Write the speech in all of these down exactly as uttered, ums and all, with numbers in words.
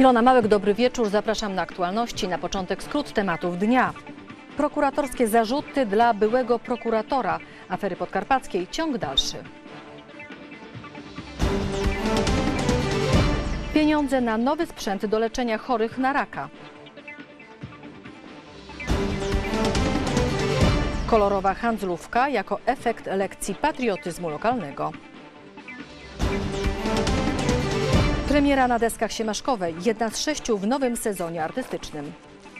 Ilona Małek, dobry wieczór. Zapraszam na aktualności. Na początek skrót tematów dnia. Prokuratorskie zarzuty dla byłego prokuratora afery podkarpackiej. Ciąg dalszy. Pieniądze na nowy sprzęt do leczenia chorych na raka. Kolorowa handlówka jako efekt lekcji patriotyzmu lokalnego. Premiera na deskach Siemaszkowej, jedna z sześciu w nowym sezonie artystycznym.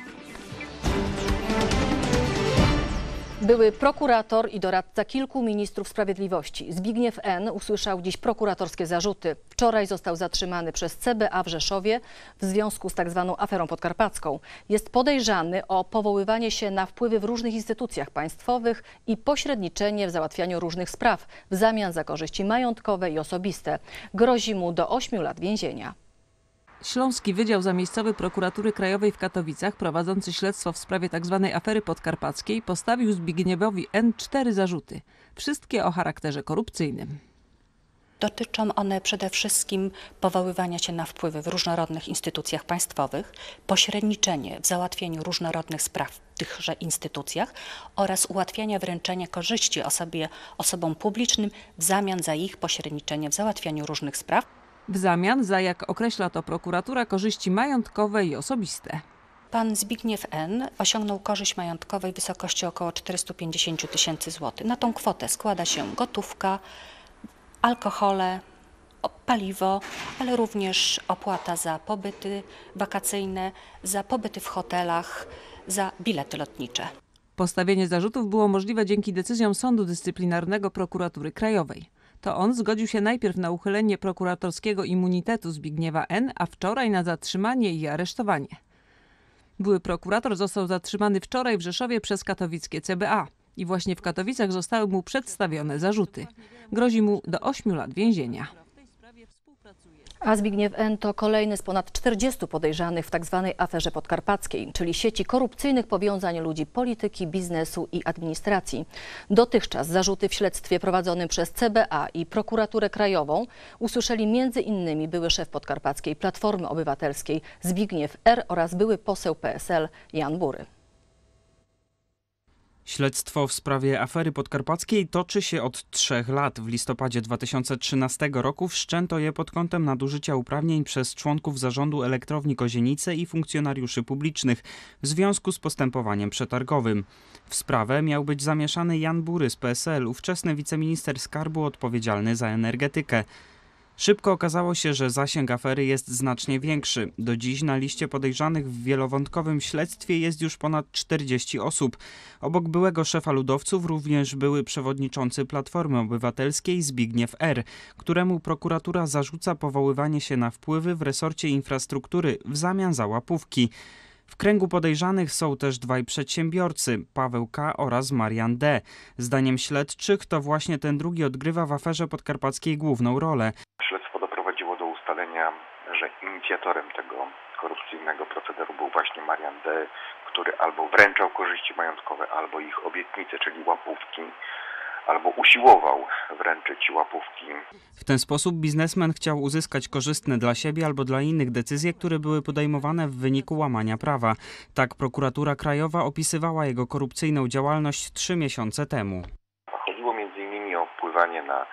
Były prokurator i doradca kilku ministrów sprawiedliwości. Zbigniew N. usłyszał dziś prokuratorskie zarzuty. Wczoraj został zatrzymany przez C B A w Rzeszowie w związku z tak zwaną aferą podkarpacką. Jest podejrzany o powoływanie się na wpływy w różnych instytucjach państwowych i pośredniczenie w załatwianiu różnych spraw w zamian za korzyści majątkowe i osobiste. Grozi mu do ośmiu lat więzienia. Śląski Wydział Zamiejscowy Prokuratury Krajowej w Katowicach, prowadzący śledztwo w sprawie tzw. afery podkarpackiej, postawił Zbigniewowi N. cztery zarzuty. Wszystkie o charakterze korupcyjnym. Dotyczą one przede wszystkim powoływania się na wpływy w różnorodnych instytucjach państwowych, pośredniczenie w załatwieniu różnorodnych spraw w tychże instytucjach oraz ułatwiania wręczenia korzyści osobie, osobom publicznym w zamian za ich pośredniczenie w załatwianiu różnych spraw. W zamian za, jak określa to prokuratura, korzyści majątkowe i osobiste. Pan Zbigniew N. osiągnął korzyść majątkowej w wysokości około czterystu pięćdziesięciu tysięcy złotych. Na tą kwotę składa się gotówka, alkohole, paliwo, ale również opłata za pobyty wakacyjne, za pobyty w hotelach, za bilety lotnicze. Postawienie zarzutów było możliwe dzięki decyzjom Sądu Dyscyplinarnego Prokuratury Krajowej. To on zgodził się najpierw na uchylenie prokuratorskiego immunitetu Zbigniewa N., a wczoraj na zatrzymanie i aresztowanie. Były prokurator został zatrzymany wczoraj w Rzeszowie przez katowickie C B A i właśnie w Katowicach zostały mu przedstawione zarzuty. Grozi mu do ośmiu lat więzienia. A Zbigniew N. to kolejny z ponad czterdziestu podejrzanych w tzw. aferze podkarpackiej, czyli sieci korupcyjnych powiązań ludzi polityki, biznesu i administracji. Dotychczas zarzuty w śledztwie prowadzonym przez C B A i Prokuraturę Krajową usłyszeli między innymi były szef podkarpackiej Platformy Obywatelskiej Zbigniew R. oraz były poseł P S L Jan Bury. Śledztwo w sprawie afery podkarpackiej toczy się od trzech lat. W listopadzie dwa tysiące trzynastego roku wszczęto je pod kątem nadużycia uprawnień przez członków zarządu Elektrowni Kozienice i funkcjonariuszy publicznych w związku z postępowaniem przetargowym. W sprawę miał być zamieszany Jan Bury z P S L, ówczesny wiceminister skarbu odpowiedzialny za energetykę. Szybko okazało się, że zasięg afery jest znacznie większy. Do dziś na liście podejrzanych w wielowątkowym śledztwie jest już ponad czterdzieści osób. Obok byłego szefa ludowców również były przewodniczący Platformy Obywatelskiej Zbigniew R., któremu prokuratura zarzuca powoływanie się na wpływy w resorcie infrastruktury w zamian za łapówki. W kręgu podejrzanych są też dwaj przedsiębiorcy, Paweł K. oraz Marian D. Zdaniem śledczych to właśnie ten drugi odgrywa w aferze podkarpackiej główną rolę. Śledztwo doprowadziło do ustalenia, że inicjatorem tego korupcyjnego procederu był właśnie Marian D., który albo wręczał korzyści majątkowe, albo ich obietnice, czyli łapówki, albo usiłował wręczyć łapówki. W ten sposób biznesmen chciał uzyskać korzystne dla siebie albo dla innych decyzje, które były podejmowane w wyniku łamania prawa. Tak prokuratura krajowa opisywała jego korupcyjną działalność trzy miesiące temu. Chodziło między innymi o wpływanie na e,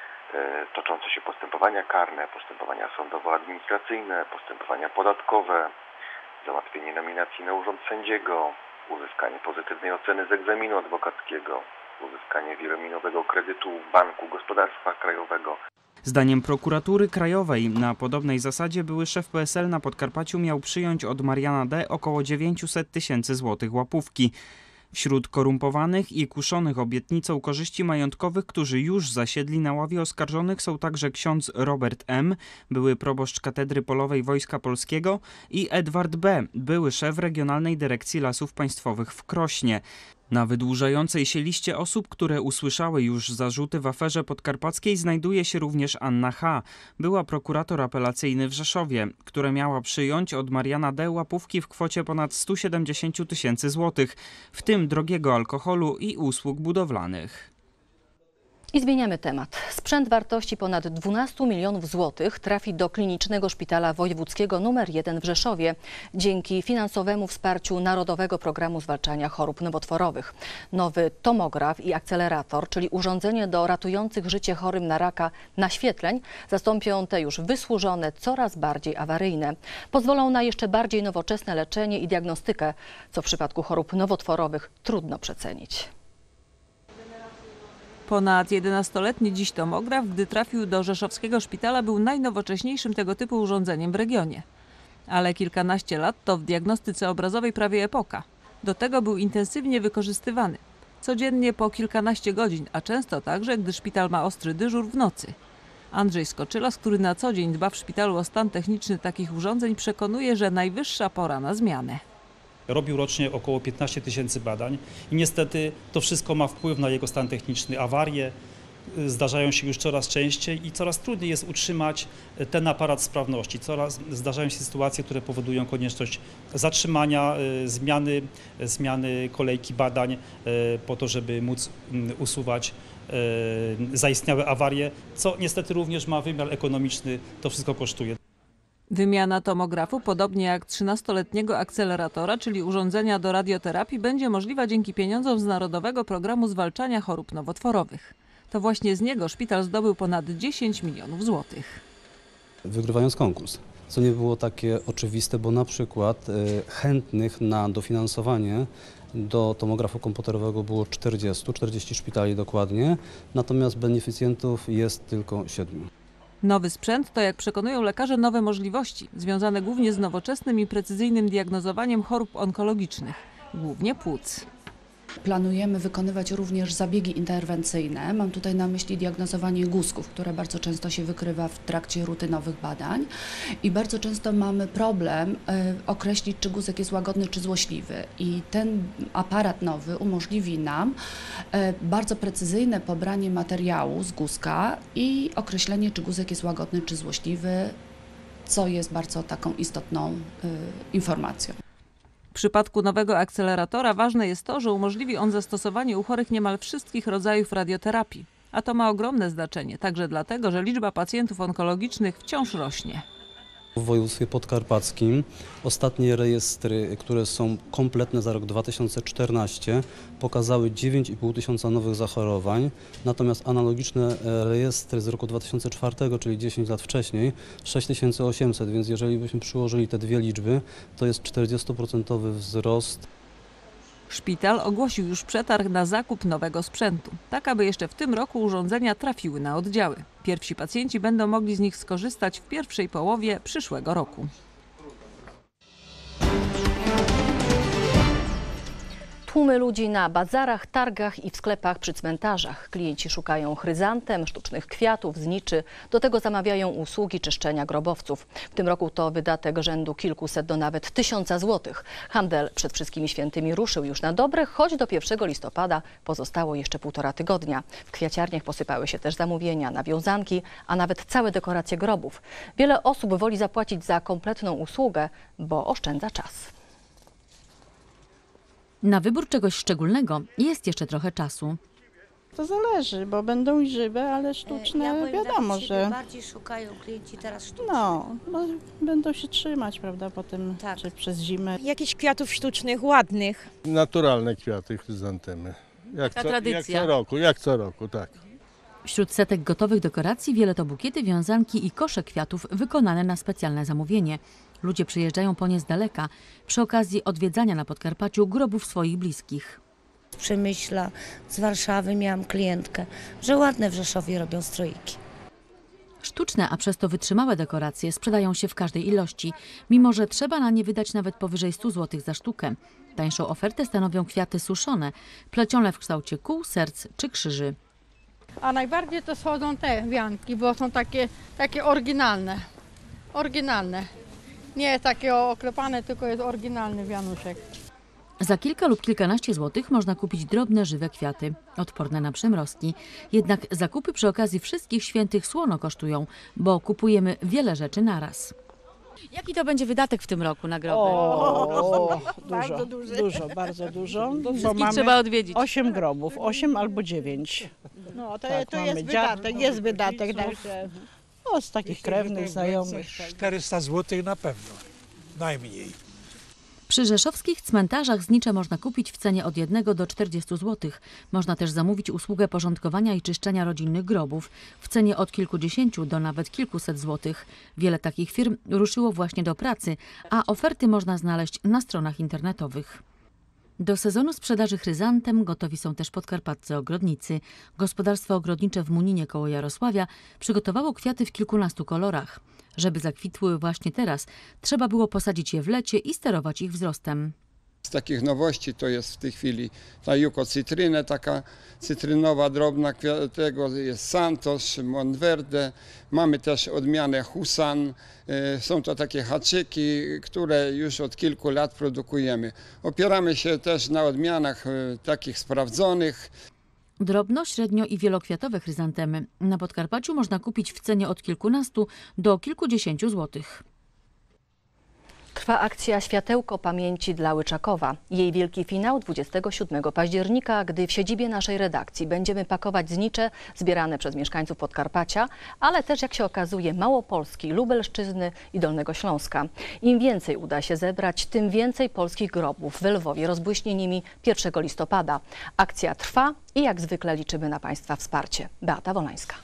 toczące się postępowania karne, postępowania sądowo-administracyjne, postępowania podatkowe, załatwienie nominacji na urząd sędziego, uzyskanie pozytywnej oceny z egzaminu adwokackiego, uzyskanie wielominowego kredytu Banku Gospodarstwa Krajowego. Zdaniem prokuratury krajowej na podobnej zasadzie były szef P S L na Podkarpaciu miał przyjąć od Mariana D. około dziewięćset tysięcy złotych łapówki. Wśród korumpowanych i kuszonych obietnicą korzyści majątkowych, którzy już zasiedli na ławie oskarżonych, są także ksiądz Robert M., były proboszcz Katedry Polowej Wojska Polskiego, i Edward B., były szef Regionalnej Dyrekcji Lasów Państwowych w Krośnie. Na wydłużającej się liście osób, które usłyszały już zarzuty w aferze podkarpackiej, znajduje się również Anna H., była prokurator apelacyjny w Rzeszowie, która miała przyjąć od Mariana D. łapówki w kwocie ponad stu siedemdziesięciu tysięcy złotych, w tym drogiego alkoholu i usług budowlanych. I zmieniamy temat. Sprzęt wartości ponad dwunastu milionów złotych trafi do Klinicznego Szpitala Wojewódzkiego numer jeden w Rzeszowie dzięki finansowemu wsparciu Narodowego Programu Zwalczania Chorób Nowotworowych. Nowy tomograf i akcelerator, czyli urządzenie do ratujących życie chorym na raka naświetleń, zastąpią te już wysłużone, coraz bardziej awaryjne. Pozwolą na jeszcze bardziej nowoczesne leczenie i diagnostykę, co w przypadku chorób nowotworowych trudno przecenić. Ponad jedenastoletni dziś tomograf, gdy trafił do rzeszowskiego szpitala, był najnowocześniejszym tego typu urządzeniem w regionie. Ale kilkanaście lat to w diagnostyce obrazowej prawie epoka. Do tego był intensywnie wykorzystywany. Codziennie po kilkanaście godzin, a często także, gdy szpital ma ostry dyżur w nocy. Andrzej Skoczylas, który na co dzień dba w szpitalu o stan techniczny takich urządzeń, przekonuje, że najwyższa pora na zmianę. Robił rocznie około piętnaście tysięcy badań i niestety to wszystko ma wpływ na jego stan techniczny. Awarie zdarzają się już coraz częściej i coraz trudniej jest utrzymać ten aparat w sprawności. Coraz zdarzają się sytuacje, które powodują konieczność zatrzymania, zmiany, zmiany kolejki badań po to, żeby móc usuwać zaistniałe awarie, co niestety również ma wymiar ekonomiczny, to wszystko kosztuje. Wymiana tomografu, podobnie jak trzynastoletniego akceleratora, czyli urządzenia do radioterapii, będzie możliwa dzięki pieniądzom z Narodowego Programu Zwalczania Chorób Nowotworowych. To właśnie z niego szpital zdobył ponad dziesięć milionów złotych. Wygrywając konkurs, co nie było takie oczywiste, bo na przykład chętnych na dofinansowanie do tomografu komputerowego było czterdzieści, czterdzieści szpitali dokładnie, natomiast beneficjentów jest tylko siedmiu. Nowy sprzęt to, jak przekonują lekarze, nowe możliwości, związane głównie z nowoczesnym i precyzyjnym diagnozowaniem chorób onkologicznych, głównie płuc. Planujemy wykonywać również zabiegi interwencyjne. Mam tutaj na myśli diagnozowanie guzków, które bardzo często się wykrywa w trakcie rutynowych badań i bardzo często mamy problem e, określić, czy guzek jest łagodny, czy złośliwy. I ten aparat nowy umożliwi nam e, bardzo precyzyjne pobranie materiału z guzka i określenie, czy guzek jest łagodny, czy złośliwy, co jest bardzo taką istotną e, informacją. W przypadku nowego akceleratora ważne jest to, że umożliwi on zastosowanie u chorych niemal wszystkich rodzajów radioterapii. A to ma ogromne znaczenie, także dlatego, że liczba pacjentów onkologicznych wciąż rośnie. W województwie podkarpackim ostatnie rejestry, które są kompletne za rok dwa tysiące czternasty, pokazały dziewięć i pół tysiąca nowych zachorowań, natomiast analogiczne rejestry z roku dwa tysiące czwartego, czyli dziesięć lat wcześniej, sześć tysięcy osiemset, więc jeżeli byśmy przyłożyli te dwie liczby, to jest czterdziestoprocentowy wzrost. Szpital ogłosił już przetarg na zakup nowego sprzętu, tak aby jeszcze w tym roku urządzenia trafiły na oddziały. Pierwsi pacjenci będą mogli z nich skorzystać w pierwszej połowie przyszłego roku. Tłumy ludzi na bazarach, targach i w sklepach przy cmentarzach. Klienci szukają chryzantem, sztucznych kwiatów, zniczy. Do tego zamawiają usługi czyszczenia grobowców. W tym roku to wydatek rzędu kilkuset do nawet tysiąca złotych. Handel przed wszystkimi świętymi ruszył już na dobre, choć do pierwszego listopada pozostało jeszcze półtora tygodnia. W kwiaciarniach posypały się też zamówienia na wiązanki, a nawet całe dekoracje grobów. Wiele osób woli zapłacić za kompletną usługę, bo oszczędza czas. Na wybór czegoś szczególnego jest jeszcze trochę czasu. To zależy, bo będą i żywe, ale sztuczne, ja wiadomo, że bardziej szukają klienci teraz sztuczne. no, no, będą się trzymać, prawda, potem Tak. czy przez zimę. Jakichś kwiatów sztucznych, ładnych. Naturalne kwiaty, chryzantemy. Jak Ta co, tradycja. jak co roku, jak co roku, tak. Wśród setek gotowych dekoracji wiele to bukiety, wiązanki i kosze kwiatów wykonane na specjalne zamówienie. Ludzie przyjeżdżają po nie z daleka przy okazji odwiedzania na Podkarpaciu grobów swoich bliskich. Z Przemyśla, z Warszawy miałam klientkę, że ładne w Rzeszowie robią stroiki. Sztuczne, a przez to wytrzymałe dekoracje sprzedają się w każdej ilości, mimo że trzeba na nie wydać nawet powyżej stu złotych za sztukę. Tańszą ofertę stanowią kwiaty suszone, plecione w kształcie kół, serc czy krzyży. A najbardziej to schodzą te wianki, bo są takie, takie oryginalne. Oryginalne. Nie takie oklepane, tylko jest oryginalny wianuszek. Za kilka lub kilkanaście złotych można kupić drobne, żywe kwiaty, odporne na przymrozki. Jednak zakupy przy okazji wszystkich świętych słono kosztują, bo kupujemy wiele rzeczy naraz. Jaki to będzie wydatek w tym roku na groby? O, dużo, Bardzo duży. dużo, bardzo dużo. Bo Wszystkich mamy trzeba odwiedzić. osiem grobów, osiem albo dziewięć. No, to, Tak, to mamy jest dziadków, wydatek, jest wydatek. rodziców. Także, no, z takich krewnych, znajomych. czterysta złotych na pewno, najmniej. Przy rzeszowskich cmentarzach znicze można kupić w cenie od jednego do czterdziestu złotych. Można też zamówić usługę porządkowania i czyszczenia rodzinnych grobów w cenie od kilkudziesięciu do nawet kilkuset złotych. Wiele takich firm ruszyło właśnie do pracy, a oferty można znaleźć na stronach internetowych. Do sezonu sprzedaży chryzantem gotowi są też podkarpaccy ogrodnicy. Gospodarstwo ogrodnicze w Muninie koło Jarosławia przygotowało kwiaty w kilkunastu kolorach. Żeby zakwitły właśnie teraz, trzeba było posadzić je w lecie i sterować ich wzrostem. Z takich nowości to jest w tej chwili ta jukocytrynę, taka cytrynowa, drobna, tego jest Santos, Montverde. Mamy też odmianę Husan. Są to takie haczyki, które już od kilku lat produkujemy. Opieramy się też na odmianach takich sprawdzonych. Drobno, średnio i wielokwiatowe chryzantemy na Podkarpaciu można kupić w cenie od kilkunastu do kilkudziesięciu złotych. Trwa akcja Światełko Pamięci dla Łyczakowa. Jej wielki finał dwudziestego siódmego października, gdy w siedzibie naszej redakcji będziemy pakować znicze zbierane przez mieszkańców Podkarpacia, ale też, jak się okazuje, Małopolski, Lubelszczyzny i Dolnego Śląska. Im więcej uda się zebrać, tym więcej polskich grobów w Lwowie rozbłyśnie nimi pierwszego listopada. Akcja trwa i jak zwykle liczymy na Państwa wsparcie. Beata Wolańska.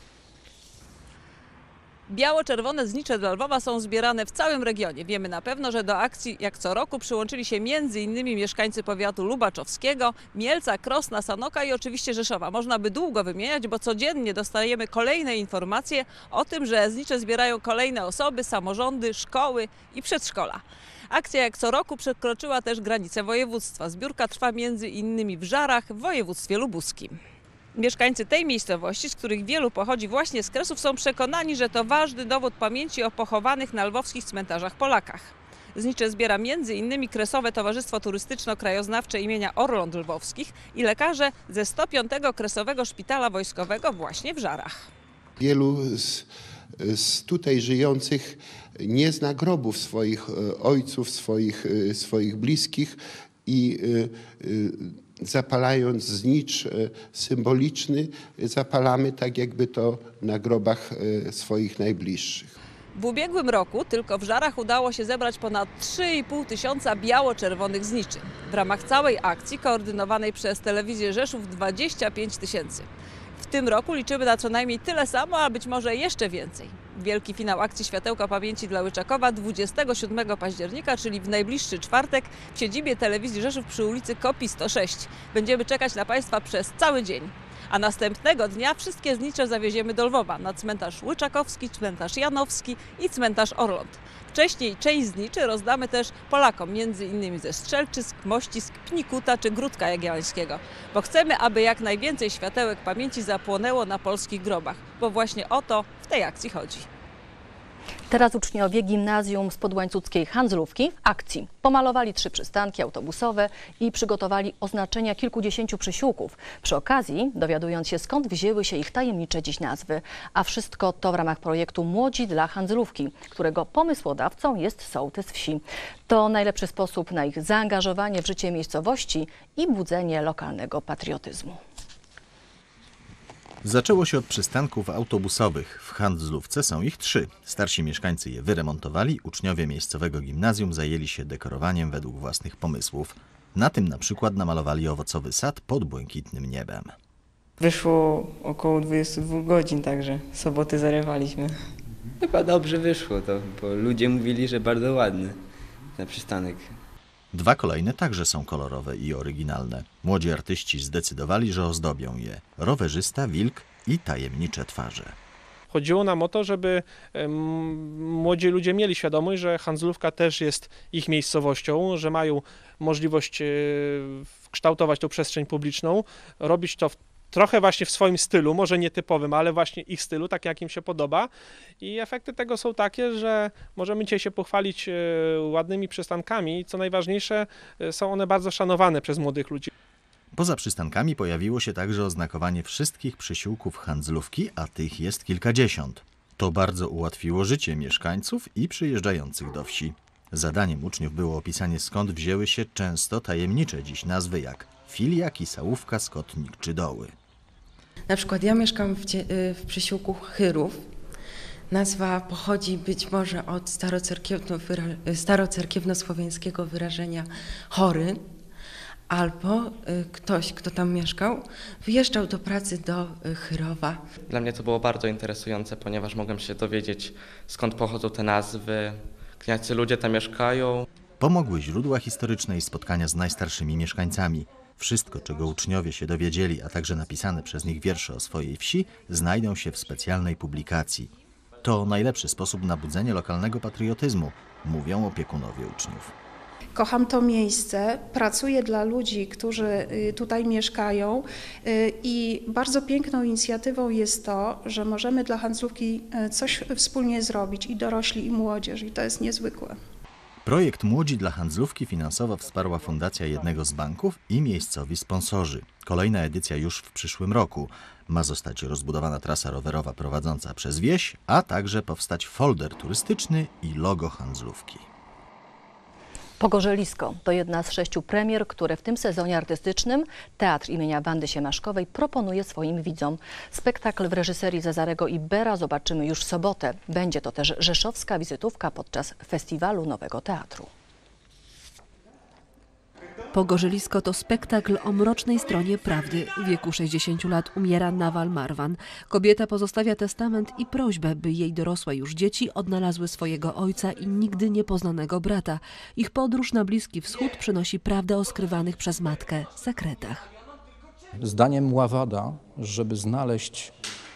Biało-czerwone znicze dla Lwowa są zbierane w całym regionie. Wiemy na pewno, że do akcji jak co roku przyłączyli się między innymi mieszkańcy powiatu lubaczowskiego, Mielca, Krosna, Sanoka i oczywiście Rzeszowa. Można by długo wymieniać, bo codziennie dostajemy kolejne informacje o tym, że znicze zbierają kolejne osoby, samorządy, szkoły i przedszkola. Akcja jak co roku przekroczyła też granicę województwa. Zbiórka trwa między innymi w Żarach w województwie lubuskim. Mieszkańcy tej miejscowości, z których wielu pochodzi właśnie z Kresów, są przekonani, że to ważny dowód pamięci o pochowanych na lwowskich cmentarzach Polakach. Znicze zbiera między innymi Kresowe Towarzystwo Turystyczno-Krajoznawcze imienia Orląt Lwowskich i lekarze ze sto piątego Kresowego Szpitala Wojskowego właśnie w Żarach. Wielu z, z tutaj żyjących nie zna grobów swoich ojców, swoich, swoich bliskich i y, y, zapalając znicz symboliczny, zapalamy tak, jakby to na grobach swoich najbliższych. W ubiegłym roku tylko w Żarach udało się zebrać ponad trzy i pół tysiąca biało-czerwonych zniczy. W ramach całej akcji koordynowanej przez Telewizję Rzeszów dwadzieścia pięć tysięcy. W tym roku liczymy na co najmniej tyle samo, a być może jeszcze więcej. Wielki finał akcji Światełka Pamięci dla Łyczakowa dwudziestego siódmego października, czyli w najbliższy czwartek w siedzibie Telewizji Rzeszów przy ulicy Kopi sto sześć. Będziemy czekać na Państwa przez cały dzień. A następnego dnia wszystkie znicze zawieziemy do Lwowa na cmentarz Łyczakowski, cmentarz Janowski i cmentarz Orląt. Wcześniej część zniczy rozdamy też Polakom, między innymi ze Strzelczysk, Mościsk, Pnikuta czy Gródka Jagiellońskiego. Bo chcemy, aby jak najwięcej światełek pamięci zapłonęło na polskich grobach, bo właśnie o to w tej akcji chodzi. Teraz uczniowie gimnazjum z Podłańcuckiej Handlówki w akcji. Pomalowali trzy przystanki autobusowe i przygotowali oznaczenia kilkudziesięciu przysiłków. Przy okazji dowiadując się, skąd wzięły się ich tajemnicze dziś nazwy. A wszystko to w ramach projektu Młodzi dla Handlówki, którego pomysłodawcą jest sołtys wsi. To najlepszy sposób na ich zaangażowanie w życie miejscowości i budzenie lokalnego patriotyzmu. Zaczęło się od przystanków autobusowych. W Handlówce są ich trzy. Starsi mieszkańcy je wyremontowali, uczniowie miejscowego gimnazjum zajęli się dekorowaniem według własnych pomysłów. Na tym na przykład namalowali owocowy sad pod błękitnym niebem. Wyszło około dwudziestu dwóch godzin, także soboty zarywaliśmy. Chyba dobrze wyszło to, bo ludzie mówili, że bardzo ładny ten przystanek. Dwa kolejne także są kolorowe i oryginalne. Młodzi artyści zdecydowali, że ozdobią je rowerzysta, wilk i tajemnicze twarze. Chodziło nam o to, żeby młodzi ludzie mieli świadomość, że Handlówka też jest ich miejscowością, że mają możliwość kształtować tą przestrzeń publiczną, robić to w trochę właśnie w swoim stylu, może nietypowym, ale właśnie ich stylu, tak jak im się podoba. I efekty tego są takie, że możemy dzisiaj się pochwalić ładnymi przystankami i co najważniejsze, są one bardzo szanowane przez młodych ludzi. Poza przystankami pojawiło się także oznakowanie wszystkich przysiłków Handlówki, a tych jest kilkadziesiąt. To bardzo ułatwiło życie mieszkańców i przyjeżdżających do wsi. Zadaniem uczniów było opisanie, skąd wzięły się często tajemnicze dziś nazwy jak Filia, Kisałówka, Skotnik czy Doły. Na przykład ja mieszkam w, w przysiłku Chyrów. Nazwa pochodzi być może od starocerkiewno, starocerkiewnosłowiańskiego wyrażenia chory, albo ktoś, kto tam mieszkał, wyjeżdżał do pracy do Chyrowa. Dla mnie to było bardzo interesujące, ponieważ mogłem się dowiedzieć, skąd pochodzą te nazwy, jacy ludzie tam mieszkają. Pomogły źródła historyczne i spotkania z najstarszymi mieszkańcami. Wszystko, czego uczniowie się dowiedzieli, a także napisane przez nich wiersze o swojej wsi, znajdą się w specjalnej publikacji. To najlepszy sposób na budzenie lokalnego patriotyzmu, mówią opiekunowie uczniów. Kocham to miejsce, pracuję dla ludzi, którzy tutaj mieszkają i bardzo piękną inicjatywą jest to, że możemy dla Handzlówki coś wspólnie zrobić, i dorośli, i młodzież, i to jest niezwykłe. Projekt Młodzi dla Handzlówki finansowo wsparła fundacja jednego z banków i miejscowi sponsorzy. Kolejna edycja już w przyszłym roku. Ma zostać rozbudowana trasa rowerowa prowadząca przez wieś, a także powstać folder turystyczny i logo Handzlówki. Pogorzelisko to jedna z sześciu premier, które w tym sezonie artystycznym Teatr imienia Wandy Siemaszkowej proponuje swoim widzom. Spektakl w reżyserii Cezarego Ibera zobaczymy już w sobotę. Będzie to też rzeszowska wizytówka podczas Festiwalu Nowego Teatru. Pogorzelisko to spektakl o mrocznej stronie prawdy. W wieku sześćdziesięciu lat umiera Nawal Marwan. Kobieta pozostawia testament i prośbę, by jej dorosłe już dzieci odnalazły swojego ojca i nigdy niepoznanego brata. Ich podróż na Bliski Wschód przynosi prawdę o skrywanych przez matkę sekretach. Zdaniem Muawada, żeby znaleźć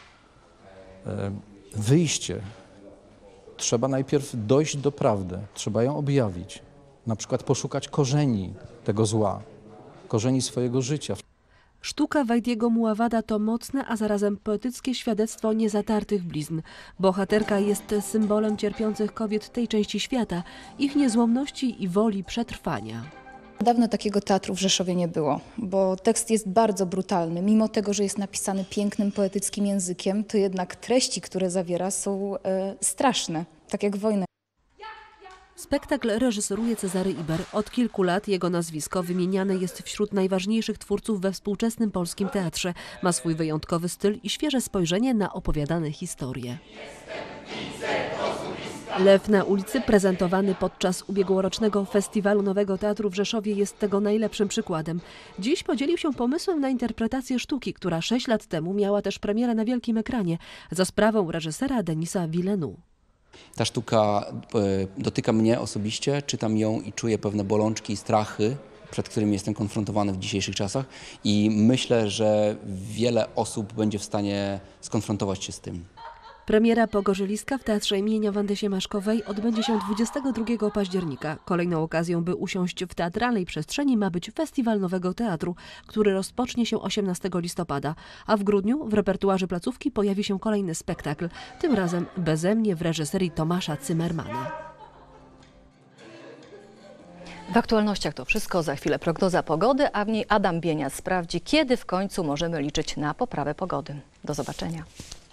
wyjście, trzeba najpierw dojść do prawdy, trzeba ją objawić. Na przykład poszukać korzeni tego zła, korzeni swojego życia. Sztuka Wajdiego Muawada to mocne, a zarazem poetyckie świadectwo niezatartych blizn. Bohaterka jest symbolem cierpiących kobiet tej części świata, ich niezłomności i woli przetrwania. Dawno takiego teatru w Rzeszowie nie było, bo tekst jest bardzo brutalny. Mimo tego, że jest napisany pięknym, poetyckim językiem, to jednak treści, które zawiera, są e, straszne, tak jak wojna. Spektakl reżyseruje Cezary Iber. Od kilku lat jego nazwisko wymieniane jest wśród najważniejszych twórców we współczesnym polskim teatrze. Ma swój wyjątkowy styl i świeże spojrzenie na opowiadane historie. Lew na ulicy, prezentowany podczas ubiegłorocznego Festiwalu Nowego Teatru w Rzeszowie, jest tego najlepszym przykładem. Dziś podzielił się pomysłem na interpretację sztuki, która sześć lat temu miała też premierę na wielkim ekranie za sprawą reżysera Denisa Villeneuve. Ta sztuka dotyka mnie osobiście, czytam ją i czuję pewne bolączki i strachy, przed którymi jestem konfrontowany w dzisiejszych czasach, i myślę, że wiele osób będzie w stanie skonfrontować się z tym. Premiera Pogorzeliska w Teatrze imienia Wandy Siemaszkowej odbędzie się dwudziestego drugiego października. Kolejną okazją, by usiąść w teatralnej przestrzeni, ma być Festiwal Nowego Teatru, który rozpocznie się osiemnastego listopada, a w grudniu w repertuarze placówki pojawi się kolejny spektakl, tym razem beze mnie w reżyserii Tomasza Zimmermana. W aktualnościach to wszystko. Za chwilę prognoza pogody, a w niej Adam Bienias sprawdzi, kiedy w końcu możemy liczyć na poprawę pogody. Do zobaczenia.